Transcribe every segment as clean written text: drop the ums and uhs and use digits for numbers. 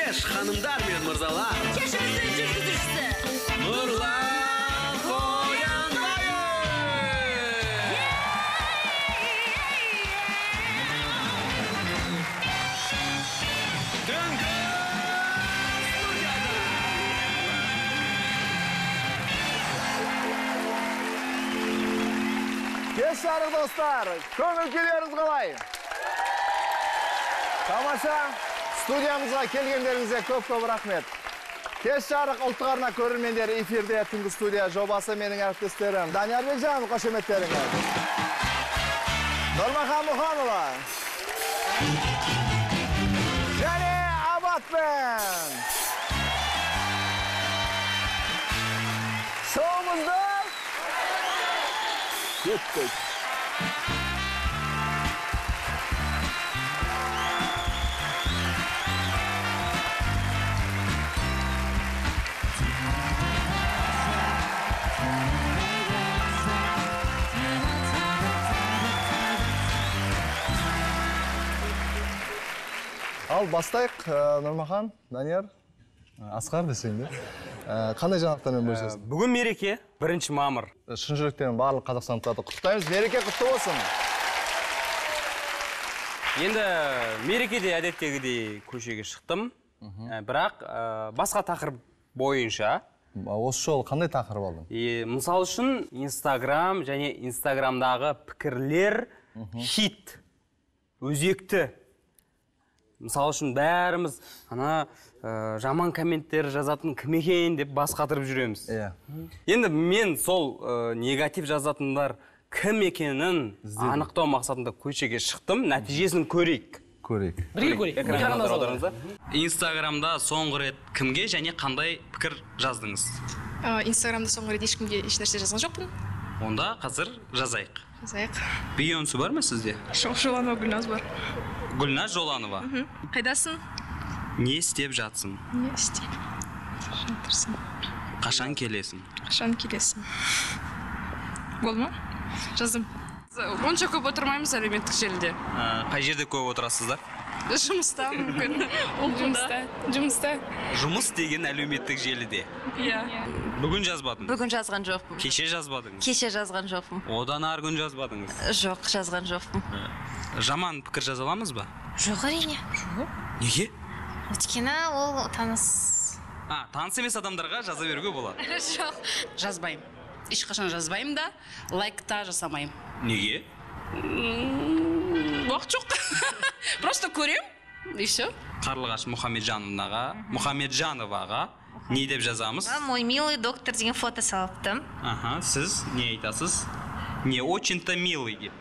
кеш, ханымдар мен мырзалар. Кешірді жүргізушісі. Нұрлан Қоянбаев. Түнгі студияда. Кеш жарық достар, көңіл күйлеріңіз қалай? Тамаша, студиямызға келгендеріңізге көп рахмет. Кеш жарық ұлттық арна көрермендері эфирде түнгі студия жобасы менің әріптестерім. Данияр Бекжан, қошеметтеріңіз. Нұрмахан Мұханова. Және Абатпен. Шоуымызды кеттік. Ал бастайық, Нұрмахан, Данияр, Асқар десең де. Қандай жаңалықтармен бөлісесіз? Бүгін мереке, 1 мамыр. Шын жүректен барлық қазақстандықтарды құттықтаймыз. Мереке құтты болсын. Енді мерекеде әдеттегідей көшеге шықтым. Бірақ басқа тақырып бойынша. Осы жолы қандай тақырып алдың? Мысал үшін, Инстаграм және Инстаграмдағы пікірлер хит, өзекті. Мысал үшін бәріміз жаман комменттер жазатын кім екен деп бас қатырып жүреміз. Енді мен сол негатив жазатындар кім екенін анықтау мақсатында көшеге шықтым, нәтижесін көрейік. Бірге көрейік. Инстаграмда соңғы рет кімге және қандай пікір жаздыңыз? Инстаграмда соңғы рет ешкімге еш нәрсе жазған жоқпын. Онда қазір жазайық. Бейонсе бар ма сізде? Жоланова Гүлназ бар. Гүлназ Жоланова. Қайдасың? Не істеп жатсың? Не істеп жатырсың? Қашан келесің? Қашан келесің? Болды ма? Жаздым. Онша көп отырмаймыз әлеуметтік желіде. Қай жерде көп отырасыздар? Жұмыста мүмкін. Жұмыста. Жұмыс деген әлеуметтік желіде. Бүгін жазбадың? Бүгін жазған жоқпын. Кеше жазбадыңыз? Кеше жазған жоқпын. Одан ар күн жазбадыңыз? Жоқ, жазған жоқпын. Жаман пікір жаза аламыз ба? Жоқ әрине. Неге? Өйткені ол таныс. Таныс емес адамдарға жаза беруге болады? Жоқ. Жазбаймын. Ешқашан жазбаймын да, лайк та жасамаймын. Неге? Уақыт жоқ. Просто көрем, и все. Қарлығаш Мұхамеджановаға не деп жазамыз? Мой милый доктор деген фото салыптым. Сіз не айтасыз? Не очень-то милый деп.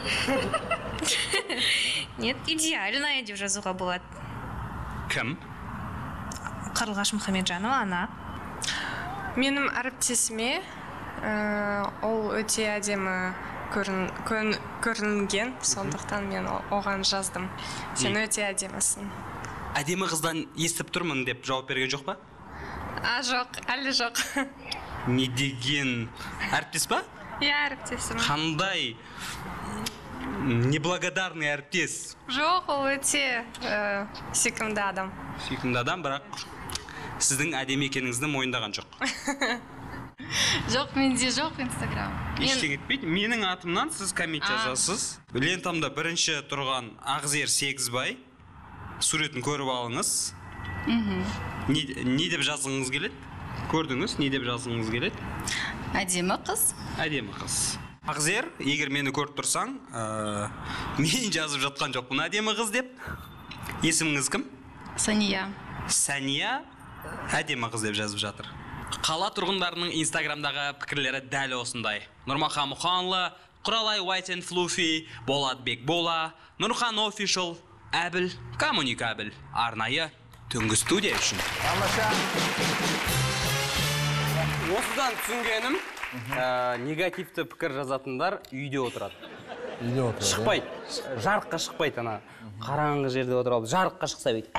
Нет, идеальная деп жазуға болады. Кім? Қарлығаш Мұхамеджанова, ана. Менің әріптесіме ол өте әдемі көрінген, сондықтан мен оған жаздым. Сен өте әдемісің. Әдемі қыздан естіп тұрмын деп жауап берген жоқ па? Жоқ, әлі жоқ. Не деген? Әріптес па? Әріптесім. Қандай неблагодарный әріптес? Жоқ, ол өте сүйкімді адам. Сүйкімді адам, бірақ сіздің әдемі екеніңізді мойындаған жоқ. Жоқ, менде жоқ Инстаграм. Ештеңе етпейді. Менің атымнан сіз коммент жазасыз. Лентамда бірінші тұрған Ағзер Сегізбай суретін көріп алыңыз. Не деп жазғыңыз келеді? Көрдіңіз, не деп жазғыңыз келеді? Әдемі қыз. Әдемі қыз. Ағзер, егер мені көріп тұрсаң, мен жазып жатқан жоқпын әдемі қыз деп. Есіміңіз кім? Сания. Сания әдемі қыз деп жазып жатыр. Қала тұрғындарының Инстаграмдағы пікірлері дәл осындай. Нұрмахан Мұханлы, Құралай White and Fluffy, Болатбек Бола, Нұрхан Official, Әбіл, Коммуникабіл. Арнайы түнгі студия үшін. Осыдан түсінгенім, негативті пікір жазатындар үйде отырады. Шықпайды, жарыққа шықпайды. Қараңғы жерде отырады, жарыққа шықса бейді.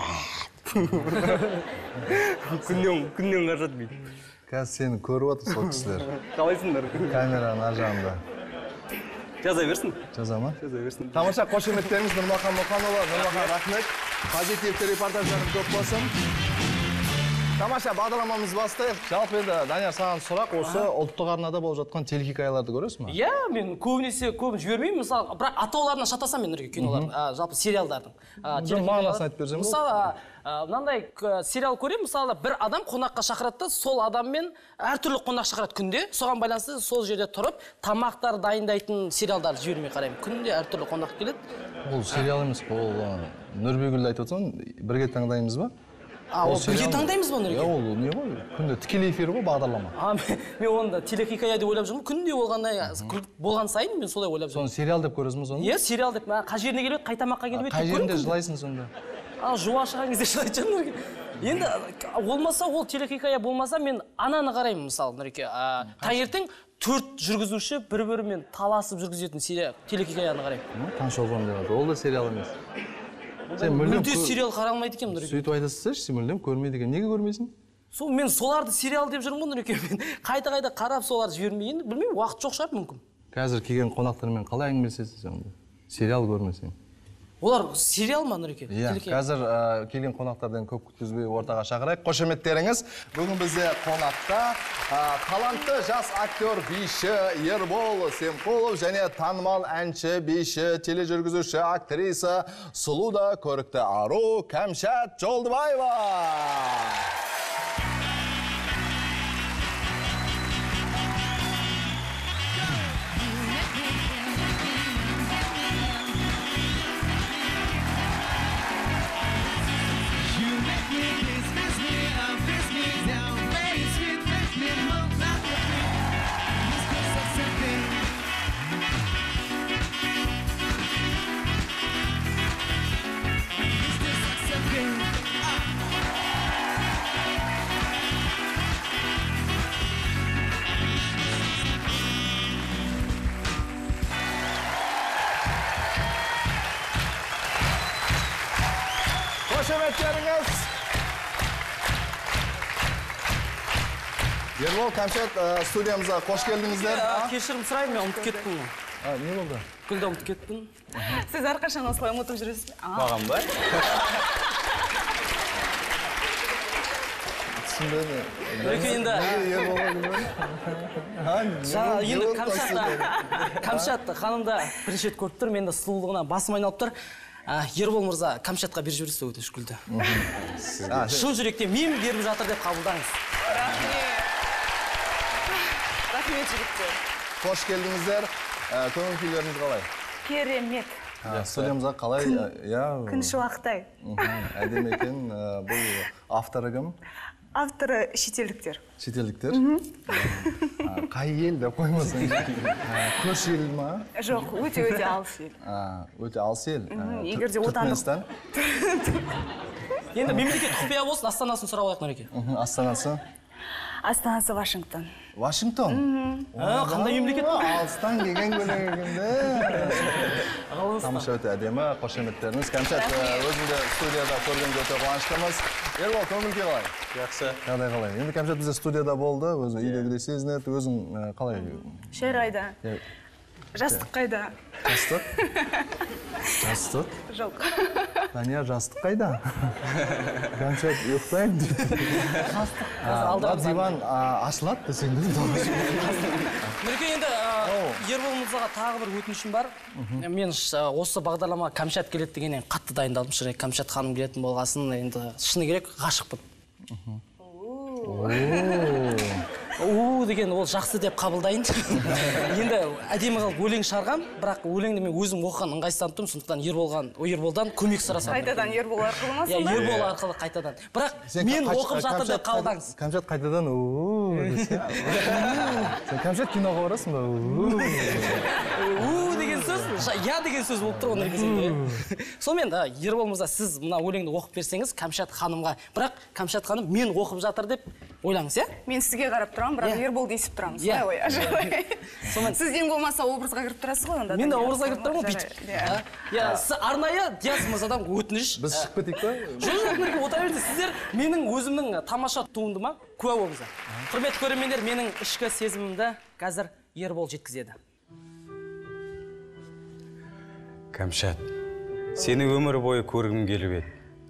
Күннен қажат бейді. Қазір сені көріп отыр сол кісілер. Қалайсыңдар? Камераның ар жағында. Жаза берсін. Жаза ма? Жаза берсін. Тамаша, қошеметтеріңіз Нұрмахан Мұханова. Нұрмахан, рахмет. Позитивті репортаждарым көп болсын. Тамаша, бағдарламамыз бастайық. Жалпы енді, Данияр, саған сұрақ, осы ұлттық арнада болып жатқан телехикаяларды көресің бе? Иә, мен көбінесе жібермеймін. Мысалы, бірақ атауларына шатасам мен кинолардың, жалпы сериалдардың. Мағынасын айтып берсең. Мысалы, мынандай сериал көремін, мысалы, бір адам қонаққа шақырады, сол адаммен әртүрлі қонақ шақырады күнде. Соған байланысты сол жерде тұрып, тамақтар дайындайтын сериалдарды жібермей қараймын. Күнде әртүрлі қонақ келеді. Ол сериал емес, ол Нұрбегүлді айтып отырсың, бірге таңдаймыз ба? Ол бірге таңдаймыз ба, Нұрбек? Ол не ғой? Күнде тікелей эфир ғой, бағдарлама. Мен оны телехикая деп ойлап жүрмін. Күнде болған сайын мен солай ойлап жүрмін. Соны сериал деп көресің бе соны? Иә, сериал деп. Қай жеріне келеді, қай тамаққа келеді. Қай жерінде жылайсың сонда? Жуа шығған кезде жылайды Нұреке. Енді болмаса, ол телехикая болмаса, мен ананы қараймын, мысалы, Нұреке. Таңертең 4 жүргізуші бір-бірімен таласып жүргізетін телехикаяны қараймын. Таңшолпан деп ол да сериал емес. Мүлде сериал қаралмайды екен, Нұреке. Сөйтіп айтасыз, сен мүлдем көрмейді екен. Неге көрмейсің? Мен соларды сериал деп жүрмін ғой, Нұреке. Мен қайта-қайта қарап соларды жібермейін. Білмеймін, уақыт жоқ шығар мүмкін. Қазір келген қонақтармен қалай әңгімелесесіз онда? Сериал көрмесең. Олар сериал ма, Нұреке? Иә, қазір келген қонақтардан көп күткізбей ортаға шақырайық. Қошеметтеріңіз. Бүгін бізде қонақта талантты жас актер биші Ербол Семқұлов және танымал әнші, биші, тележүргізуші, актриса, сұлу да көрікті ару Кәмшат Жолдыбаева. Қошеметтеріңіз. Ербол, Кәмшат, студиямызға қош келдіңіздер. Кешірім сұраймын, мен ұмытып кеттім. Не болды? Гүлді ұмытып кеттім. Сіз әрқашан осылай ұмытып жүресіз. Бағам ба? Түсінбеді. Нұреке енді... Енді Кәмшат ханымда бірінші рет көріп тұр, менде сұлулығына басым айналып тұр. Ербол мырза, Кәмшатқа беріп жібересіз өтініш Гүлді. Шын жүректен мен беріп жатыр деп қабылдаңыз. Рахмет, жігіттер. Қош келдіңіздер. Көңіл күйлеріңіз қалай? Керемет. Студиямызға қалай? Күн шуақтай. Әдемі екен. Бұл авторы кім? Авторы шетелдіктер. Шетелдіктер? Қай ел деп қоймасың? Көрші ел ма? Жоқ, өте алыс ел. Өте алыс ел? Егерде отандық. Түркменстан? Енді мемлекет құпия болсын, астанасын сұрап алайық, Нұреке. Астанасы? Астанасы Вашингтон. Вашингтон? Қандай мемлекет? Алыстан келген көлегінде. Тамаша өте әдемі, қошеметтеріңіз. Кәмшат, өзіңді студияда көрген өте қуаныштымыз. Ербол, көңіл күй қалай? Жақсы. Жағдай қалай? Енді Кәмшат бізде студияда болды, өзі үйдегідей сезінеді, өзің қалай? Шай қайда? Жастық қайда? Жастық? Жастық? Жоқ. Дания, жастық қайда? Кәмшат, ұйықтайын дейді. Жастық. Диван ашылады десең де. Нұреке, енді Ербол мырзаға тағы бір өтінішім бар. Мен осы бағдарлама Кәмшат келеді дегеннен қатты дайындалдым. Шырай Кәмшат ханым келетін болғасын, енді шыны керек ғашықпын. Деген ол жақсы деп қабылдайын. Енді әдемі қылып өлең шығарғам, бірақ өлеңді мен өзім оқыған ыңғайсызданып тұрмын, сондықтан Ерболдан көмек сұрасам. Қайтадан Ербол арқылы ма сонда? Ербол арқылы қайтадан. Бірақ мен оқып жатыр деп қабылдаңыз. Кәмшат қайтадан десе. Сен Кәмшат киноға барасың ба? Деген сөз, я деген сөз болып тұр оны кезінде. Сонымен Ербол мырза, сіз мына өлеңді оқып берсеңіз Кәмшат ханымға, бірақ Кәмшат ханым мен оқып жатыр деп ойлаңыз, иә? Мен сізге қарап тұрам, бірақ Ербол дейсіп тұрамыз. Сізден болмаса образға кіріп тұрасыз ғой онда. Мен де образға кіріп тұрам ғой бүйтіп. Арнайы Диас мырзадан өтініш. Біз шығып кетейік па? Жоқ, отыра беріңіздер. Сіздер менің өзімнің тамаша туындыма куә болыңыздар. Құрметті көрермендер, менің ішкі сезімімді қазір Ербол жеткізеді. Кәмшат, сені өмір бойы көргім келіп еді.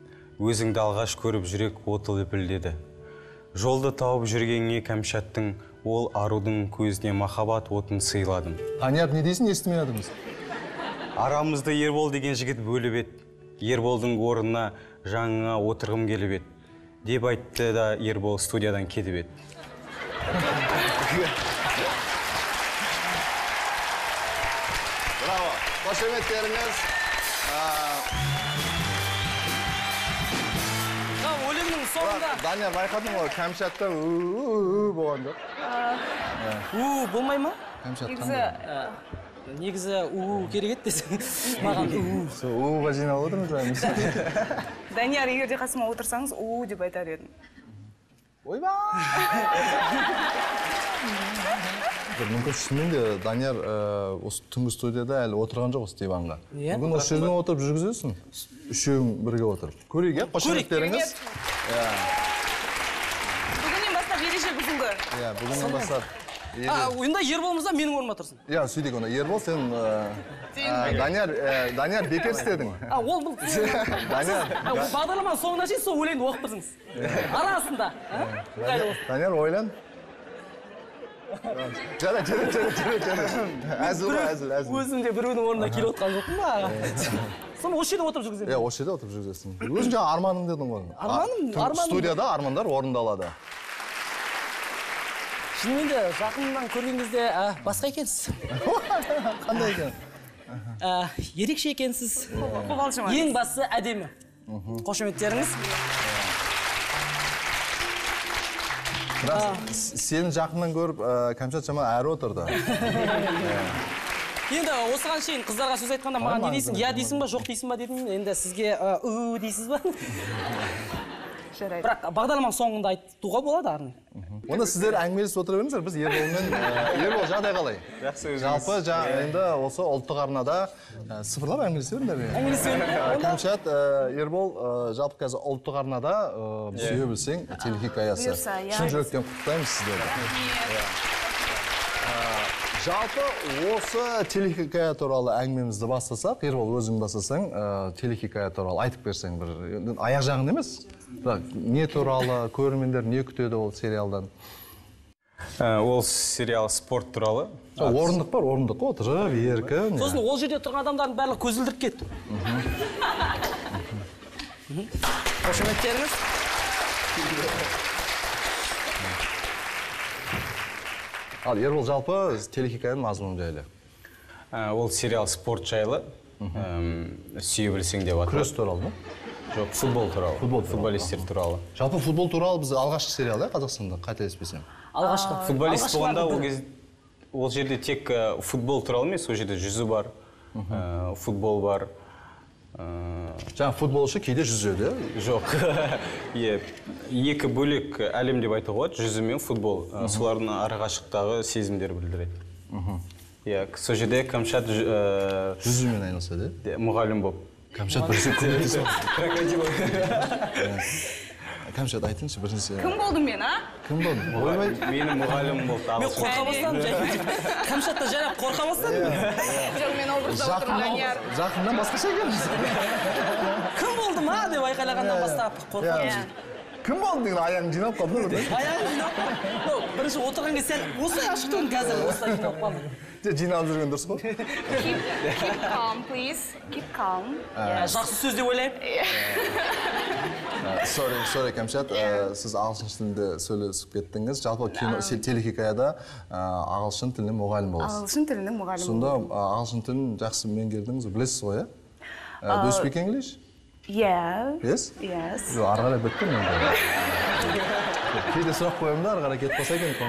өзіңді алғаш көріп жүрек оты лүпілдеді. Жолды тауып жүргенге кәмшаттың, ол арудың көзіне махаббат отын сыйладым. Данияр, не дейсің, естімей жатырмыз? Арамызды Ербол деген жігіт бөліп еді. Ерболдың орнына жаңыңа отырғым келіп еді. Деп айтты да Ербол студиядан кетіп еді. Браво! Қошеметтеріңіз. Өлеңнің соңында. Данияр, байқадың ғой, кәмшатта болған жоқ. Болмай ма? Кәмшат Негізі керек еді десең. Маған ға жиналып отырмыз. Данияр, егер де қасыма отырсаңыз, деп айтар едім. Ойба! Мүмкін шынымен де Данияр осы түнгі студияда әлі отырған жоқ осы диванға. Мүмкін осы жерден отырып жүргізесің. Үшеуің бірге отырып. Көрейік, қошеметтеріңіз. Бүгіннен бастап ереже бұзылды. Бүгіннен бастап. Онда Ерболымызда менің орныма тұрсын. Сөйдек оны. Ербол, сен Данияр бекер істедің. Ол бұл. Бағдарламаның соңына шейін сол өлеңді оқып тұрсыңыз. Арасында. Данияр, ойлан. Жара. Әзіл. Өзім де біреудің орнына келіп отқан жоқпын ба? Соны осы жерде отырып жүргіземін. Осы жерде отырып жүргізесің. Өзің жаңа арманым дедің ғой. Арманым. Студияда армандар орындалады. Шынымен де жақыннан көрген кезде басқа екенсіз. Қандай екен? Ерекше екенсіз. Ең бастысы әдемі. Қошеметтеріңіз. Сені жақыннан көріп, кәмшат жаман әрі отырды. Енді осыған шейін қыздарға сөз айтқанда маған не дейсің? Я дейсің ба, жоқ дейсің ба дедім. Енді сізге дейсіз ба? Бірақ бағдарламаның соңында айтуға болады арны. Онда сіздер әңгімелесіп отыра беріңіздер, біз Ербол жағдай қалай? Жалпы енді осы ұлттық арнада сыфырлап әңгімелесе беріңдер. Кәмшат, Ербол, жалпы қазір ұлттық арнада сүйе білсең телехикаясы. Шын жүректен құттықтаймыз сіздерді. Жалпы осы телехикая туралы әңгімемізді бастасақ, Ербол өзің бастасаң, телехикая туралы айтып берсең бір аяқ жағын емес. Не туралы, көрермендер не күтеді ол сериалдан? Ол сериал спорт туралы. Орындық бар, орындық отырып, еркін. Сосын ол жерде тұрған адамдардың барлығы көзілдіріп кетті. Қошеметтеріңіз. Ал Ербол, жалпы телехикаяның мазмұны жайлы? Ол сериал спорт жайлы. Сүйе білсең деп аталады. Күрес туралы ма? Жоқ, футбол туралы. Футболистер туралы. Жалпы футбол туралы біз алғашқы сериал, Қазақстанда, қателеспесем. Алғашқы. Футболист болғанда ол жерде тек футбол туралы емес, ол жерде жүзу бар, футбол бар. Жаңа футболшы кейде жүзеді? Жоқ. Екі бөлек әлем деп айтуға болады, жүзу мен футбол. Солардың арақашықтағы сезімдер білдіреді. Сол жерде Кәмшат жүзумен айналысады? Мұғалім болып. Кәмшат бірінші көреді. Крокодил. Кәмшат айтыңызшы бірінші. Кім болдым мен, Кім болдым? Ойбай. Менің мұғалімім болды. Мен қорқамастан, Кәмшатта жарап қорқамастан. Жоқ, мен образда отырмын, Данияр. Жақыннан басқаша екенбіз. Кім болды ма деп айқайлағаннан бастап қорқамыз. Кім болды деген аяғын жинап қалды ма? Аяғын жинап қалды. Бірінші отырған кезде сәл осылай ашық тұрын қазір осылай жинап қалды. Жиналып жүрген дұрыс қой. Keep calm, please. Keep calm. Жақсы сөз деп ойлаймын. Sorry, Кәмшат, сіз ағылшын тілінде сөйлесіп кеттіңіз. Жалпы телехикаяда ағылшын тілінің мұғалім боласыз. Ағылшын тілінің мұғалім. Сонда ағылшын тілін жақсы меңгердіңіз, білесіз ғой, иә? Do you speak English? Yeah. Yes? Yes. Жоқ, ары қарай бітті мен. Кейде сұрақ қоямын да, ары қарай кетіп қалса екен.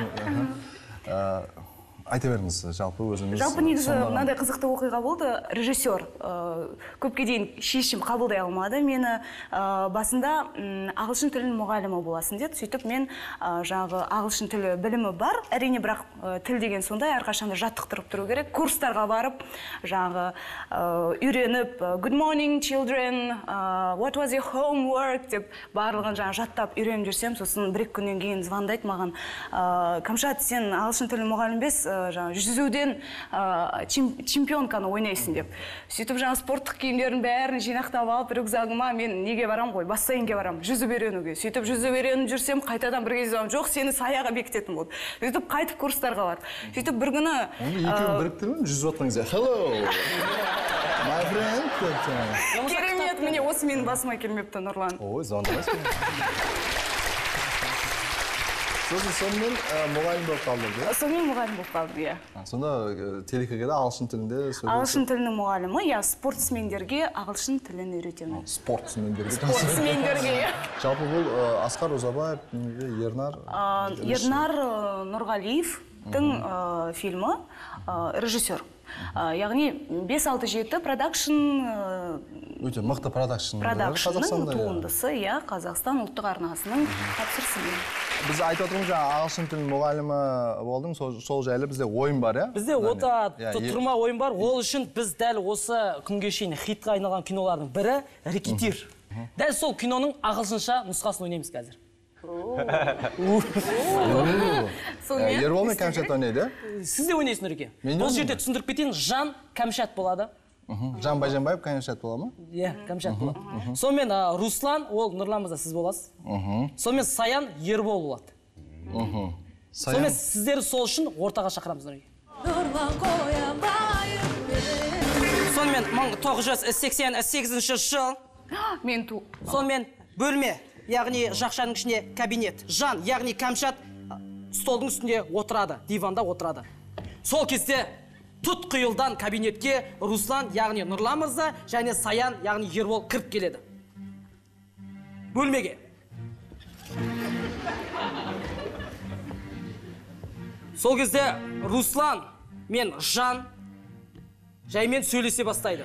Айта беріңіз, жалпы өзіңіз. Жалпы негізі мынандай қызықты оқиға болды. Режиссер көпке дейін шешім қабылдай алмады. Мені басында ағылшын тілінің мұғалімі боласың деді. Сөйтіп мен жаңағы ағылшын тілі білімі бар. Әрине, бірақ тіл деген сондай әрқашанда жаттықтырып тұру керек. Курстарға барып, жаңағы үйреніп, good morning children, what was your homework деп барлығын жаңа жаттап үйреніп жүрсем, сосын бір-екі күннен кейін звондайды маған. Кәмшат, сен ағылшын тілінің мұғалімі емес, жаңа жүзуден чемпионканы ойнайсың деп. Сөйтіп жаңа спорттық киімдерін бәрін жинақтап алып рюкзагыма мен неге барам ғой, бассейнге барам, жүзіп үйренуге. Сөйтіп жүзіп үйреніп жүрсем, қайтадан бір кезде жоқ, сені саяға бекітетін болды. Сөйтіп қайтып курстарға бардым. Сөйтіп бір күні екеуін біріктіріп жүзіп жатқан кезде hello my friend. Керемет, міне осы менің басыма келмепті, Нұрлан. Ой, звондамайсың. Сонымен мұғалім болып қалдың, иә? Сонымен мұғалім болып қалдым, иә. Сонда телекеге де ағылшын тілінде сөйлесің? Ағылшын тілінің мұғалімі, иә, спортсмендерге ағылшын тілін үйретемін. Спортсмендерге? Спортсмендерге, иә. Жалпы бұл Асқар Ұзабаев, Ернар? Ернар Нұрғалиевтің фильмі, режиссер. Яғни 5-6-7 продакшн... Өте мықты продакшн. Продакшнның туындысы, иә, Қазақстан ұлттық арнасының тапсырысымен. Біз айтып отырмыз, ағылшын тілінің мұғалімі болдың, сол жайлы бізде ойын бар, иә? Бізде ота тұрма ойын бар. Ол үшін біз дәл осы күнге шейін хитқа айналған кинолардың бірі «Рэкетир». Дәл сол киноның ағылшынша нұсқасын ойнаймыз қазір. Ербол мен Кәмшат ойнайды? Сіз де ойнайсың, Нұреке. Бұл жерде түсіндіріп кетейін, Жан Кәмшат болады. Жан Байжанбаев Кәмшат бола ма? Иә, Кәмшат болады. Сонымен Руслан, ол Нұрлан мырза сіз боласыз. Сонымен Саян Ербол болады. Сонымен сіздерді сол үшін ортаға шақырамыз, Нұреке. Сонымен 1988 жыл. Мен ту. Сонымен бөлме, яғни жақшаның ішіне кабинет. Жан, яғни Кәмшат столдың үстінде отырады, диванда отырады. Сол кезде тұт құйылдан кабинетке Руслан, яғни Нұрлан мырза, және Саян, яғни Ербол кіріп келеді. Бөлмеге. Сол кезде Руслан мен Жан жаймен сөйлесе бастайды.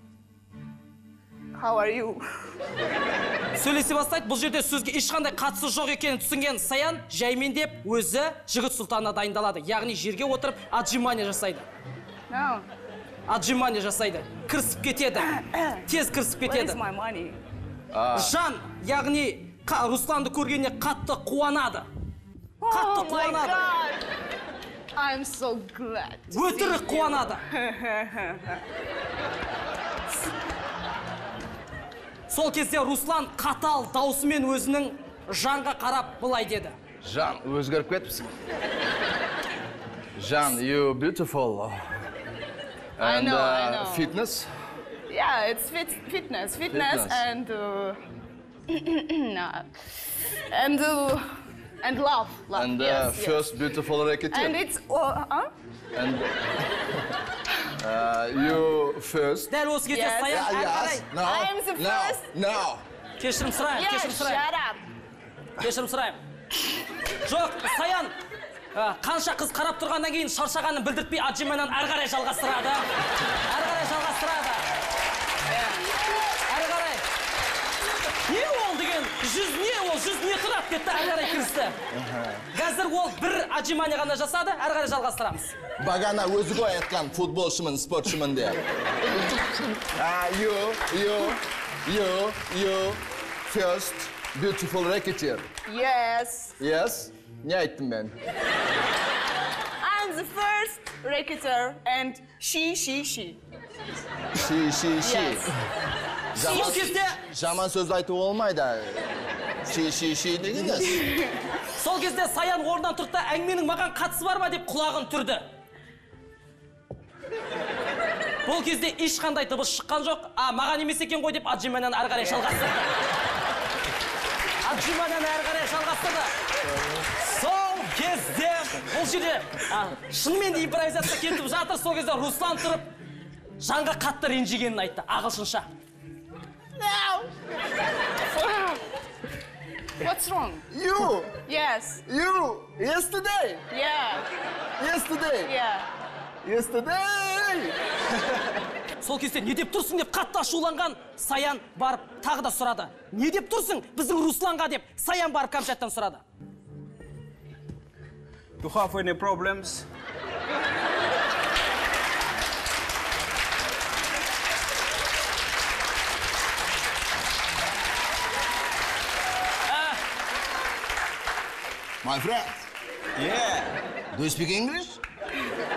How are you? Сөйлесе бастайды. Бұл жерде сөзге ешқандай қатысы жоқ екенін түсінген Саян жаймен деп өзі жігіт сұлтанына дайындалады. Яғни жерге отырып отжимание жасайды. Отжимание жасайды. Кірісіп кетеді. Тез кірісіп кетеді. Where is my money? Жан, яғни Русланды көргеніне қатты қуанады. Қатты қуанады. I'm so glad. Өтірік қуанады. Сол кезде Руслан қатал даусымен өзінің Жанға қарап былай деді. Жан, өзгеріп кетіпсің. Жан, you beautiful. I know. Fitness? Yeah, it's fitness and and love. And yes, first beautiful Рэкетир. And it's And you first. Дәл осы кезде Саян әрқарай. I am the first. No. Кешірім сұрайым, кешірім сұрайым. Shut up. Кешірім сұрайым. Жоқ, Саян қанша қыз қарап тұрғаннан кейін шаршағанын білдіртпей отжиманиені әрі қарай жалғастырады. Әрі қарай. Не ол деген? Жүз не тұрады кетті, әрі қарай кірісті. Қазір ол бір отжимание ғана жасады, әрі қарай жалғастырамыз. Бағана өзі ғой айтқан футболшымын, спортшымын деп. You first beautiful Рэкетир. Yes. Yes? Не айттым мен? I'm the first Рэкетир and she. She. Yes. Сол кезде Жаман сөз айту олмайды. She дегенде. Сол кезде Саян орнынан тұрды, әңгіменің маған қатысы бар ма деп құлағын түрді. Бұл кезде ешқандай дыбыс шыққан жоқ, маған емес екен ғой деп отжиманиені әрі қарай жалғастырды. Сол кезде бұл жерде шынымен де импровизация кетіп жатыр. Сол кезде Руслан тұрып Жанға қатты ренжігенін айтты, ағылшынша. No. What's wrong? You. Yes. You. Yesterday. Yeah. Yesterday. Yeah. Yesterday. Сол кезде не деп тұрсың деп қатты ашуланған Саян барып тағы да сұрады. Не деп тұрсың біздің Русланға деп Саян барып Кәмшаттан сұрады. You have any problems? My friend. Yeah. Do you speak English?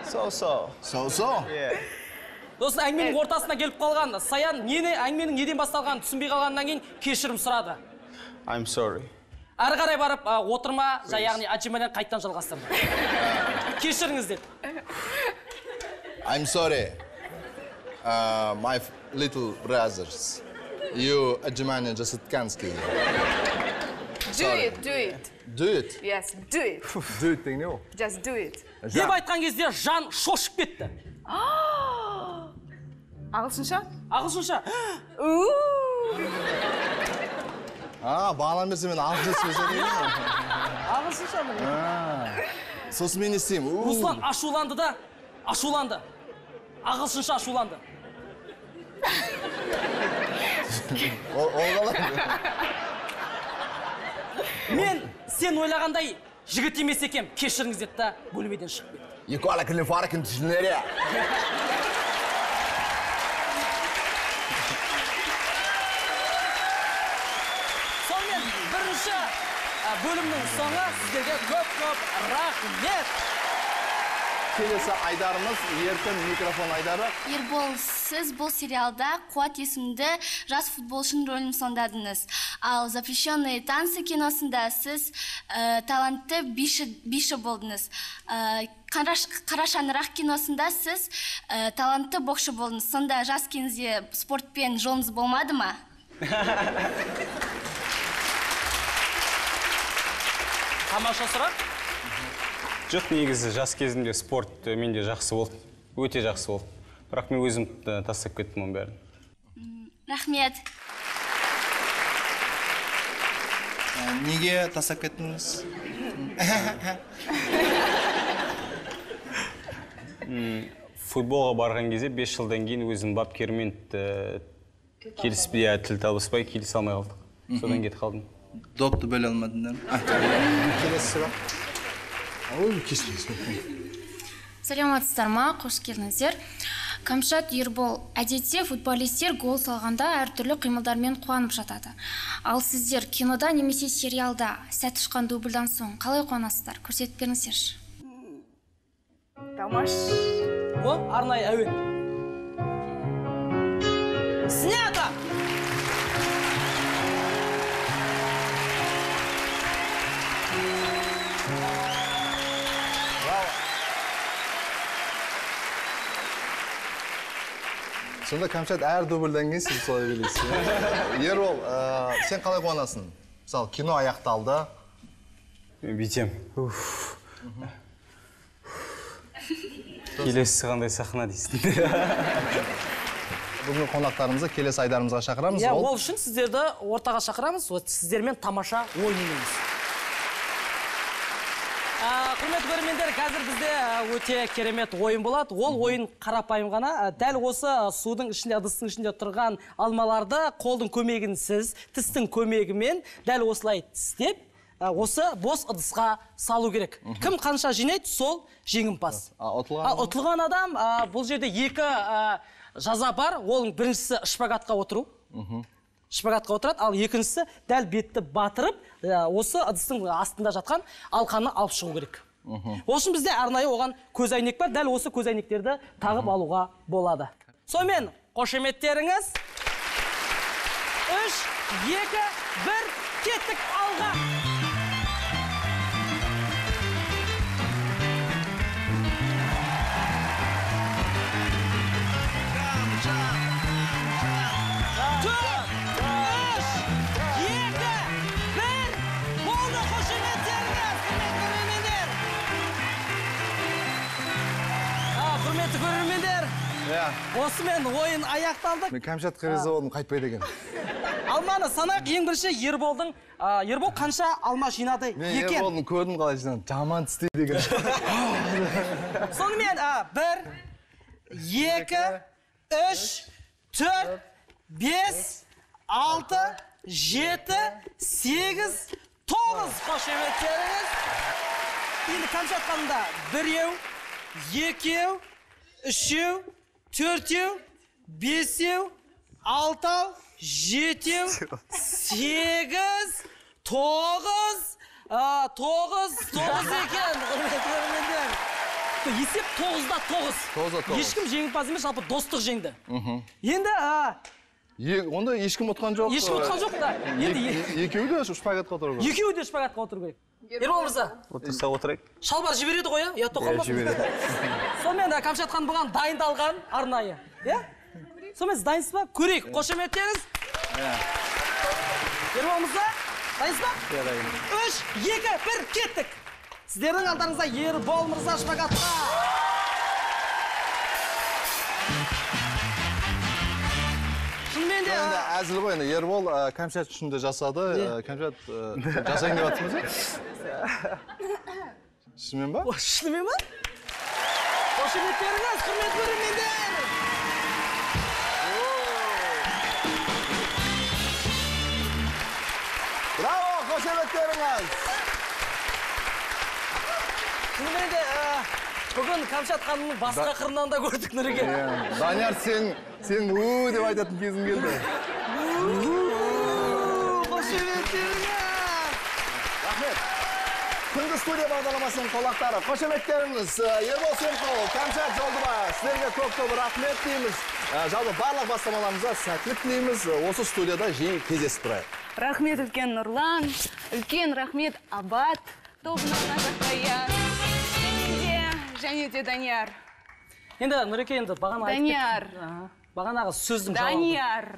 So. Yeah. Досын әңгіменің ортасына келіп қалған. Саян әңгіменің неден басталғанын түсінбей қалғаннан кейін кешірім сұрады. I'm sorry. Ары қарай барып отырма, яғни әжімеден қайттан жалғастырды. Кешіріңіз деді. I'm sorry, my little brothers. You Ajimani Jasitkansky. Do it. Do it. Yes, do it. Do it деген не ол? Just do it. Деп айтқан кезде жан шошып кетті. Ағылшынша? Ағылшынша. Бағалан берсе мен ағылшынша сөз айтайын. Ағылшынша міне. Сосын мен не істеймін? Руслан ашуланды. Ағылшынша ашуланды. Ол қалай? Мен сен ойлағандай жігіт емес екем, кешіріңіз деді да бөлмеден шығып кетті. Екі ала кілін фаркын түсінері. Сонымен бірінші бөлімнің соңы сіздерге көп рахмет. Келесі айдарымыз еркін микрофон айдары. Ербол, сіз бұл сериалда Қуат есімді жас футболшының рөлін сомдадыңыз. Ал «Запрещенные танцы» киносында сіз талантты биші болдыңыз. «Қара шаңырақ» киносында сіз талантты боксшы болдыңыз. Сонда жас кезіңізде спортпен жолыңыз болмады ма? Тамаша сұрақ. Жоқ, негізі жас кезімде спорт менде жақсы болды. Өте жақсы болды. Бірақ мен өзім тастап кеттім оның бәрін. Рахмет. Неге тастап кеттіңіз? Футболға барған кезде 5 жылдан кейін өзім бапкермен тіл табыспай келісе алмай қалдық. Содан кетіп қалдым. Допты бөле алмадыңдар. Келесі сұрақ. Саламатсыздар ма, қош келдіңіздер. Камшат Ербол, әдетте футболистер гол салғанда әртүрлі қимылдармен қуанып жатады. Ал сіздер кинода немесе сериалда сәт шыққан дубльдан соң қалай қуанасыздар? Көрсетіп беріңіздерші. Тамаш. Ол арнайы әуен. Снято! Сонда Камшат әр дубльдан кейін сіз солай білесіз. Ербол, сен қалай қуанасың? Мысалы, кино аяқталды. Мен бүйтем. Келесі қандай сахна дейсің. Бүгінгі қонақтарымызды келесі айдарымызға шақырамыз. Ол үшін сіздерді ортаға шақырамыз, сіздермен тамаша ойнаймыз. Құрметті көрермендер, қазір бізде өте керемет ойын болады. Ол ойын қарапайым ғана. Дәл осы судың ішінде, ыдыстың ішінде тұрған алмаларды қолдың көмегінсіз, тістің көмегімен дәл осылай тістеп, осы бос ыдысқа салу керек. Кім қанша жинайды, сол жеңімпаз. Ұтылған адам, бұл жерде екі жаза бар. Оның біріншісі шпагатқа отыру. Шпагатқа отырады, ал екіншісі дәл бетті батырып, осы ыдыстың астында жатқан алқаны алып шығу керек. Осы бізде арнайы оған көзәйнек бар, дәл осы көзәйнектерді тағып алуға болады. Сонымен қошеметтеріңіз 3, 2, 1, кеттік алға! Осымен ойын аяқталды. Мен Камшат қырызы болдым, қайтпайды екен. Алманы санақ ең бірінші Ерболдың. Ербол қанша алма жинады екен? Мен Ерболдың көрдім қалай жинады. Жаман тістейді екен. Сонымен 1, 2, 3, 4, 5, 6, 7, 8, 9 қошеметтеріңіз. Енді Камшат қанында 1, 2, 3, 4, 5, 6, 7, 8, 9 ekan. Есеп 9-да 9. 9-да 9. Ешкім жеңімпаз емес, жалпы достық жеңді. Енді онда ешкім ұтқан жоқ. ешкім ұтқан жоқ та. Екеуі де шпагатқа отыру керек. Екеуі де шпагатқа отыру керек. Ербол мырза. Отырса отырайық. Шалбар жібереді ғой, ұятта қалмасын. Жібереді. Сонымен Кәмшат ханым бұған дайындалған арнайы. Сонымен сіз дайынсыз ба? Көрейік, қошеметтеріңіз. Ербол мырза, дайынсыз ба? 3, 2, 1, кеттік. Сіздердің алдарыңызда Ербол мырза шпагатқа. Шынымен де... Әзіл ғой, Ербол Кәмшат үшін де жасады. Кәмшат жасайын деп жатсыңыз ба? Шынымен ба? Шынымен ба? Қошеметтеріңіз, құрмет көрермендер! Браво, қошеметтеріңіз! Шынымен де бүгін Кәмшат ханымның басқа қырынан да көрдік Нұреке. Данияр, сен деп айтатын кезің келді. Қошеметтеріңіз! Рахмет. Күнгі студия бағдарламасының қонақтары. Қошеметтеріңіз, Ербол Семқұлов, Кәмшат Жолдыбаев, сіздерге көп рахмет дейміз. Жалпы барлық бастамаларыңызға сәттілік тілейміз. Осы студияда жиі кездесіп тұрайық. Рахмет үлкен Нұрлан, үлкен рахмет Абат, тобына Назарбая, және де Данияр. Енді Нұреке енді бағана айтып Данияр. Бағанағы сөздің жауабы. Данияр.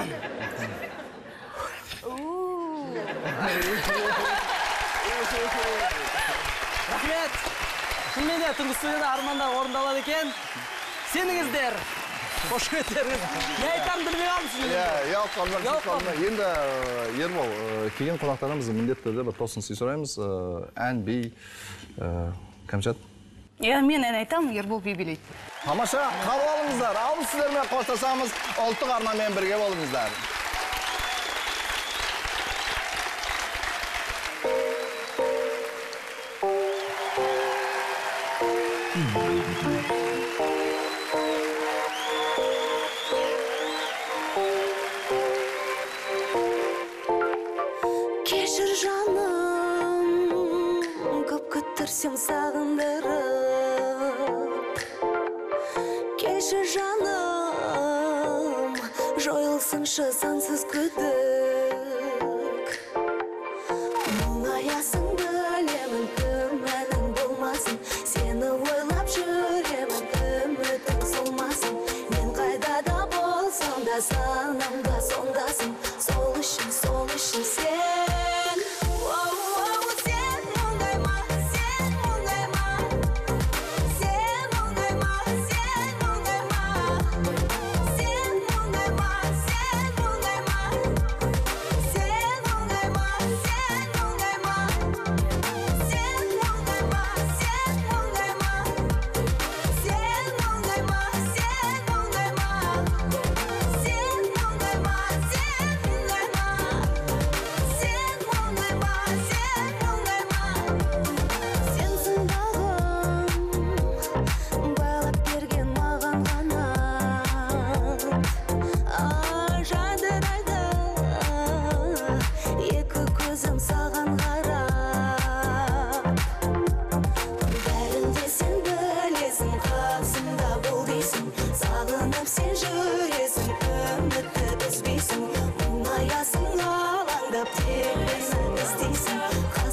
Рахмет. Шынымен де түнгі студияда армандар орындалады екен. Сеніңіздер. Қош кеттеріңіз. Не айтарым білмей қалмысыз? Енді Ербол, келген қонақтарымыз міндетті түрде бір тосын сый сұраймыз. Ән, би, Кәмшат? Мен ән айтам, Ербол би билейді. Тамаша, қабыл алыңыздар. Ал біз сіздермен қоштасамыз, ұлттық арнамен бірге болыңыздар. Кешір жаным, көп күттірсем сағындырып. Кешір жаным, жойылсыншы сансыз күдік. Мұңаясың білемін, күмәнің болмасын. Сені ойлап жүремін, үмітің солмасын. Мен қайда да болсам да санамда сондасың. Сол үшін сен. Сағынып сен жүресің, үмітті үзбейсің. Мұңаясың, алаңдап тербесін іздейсің.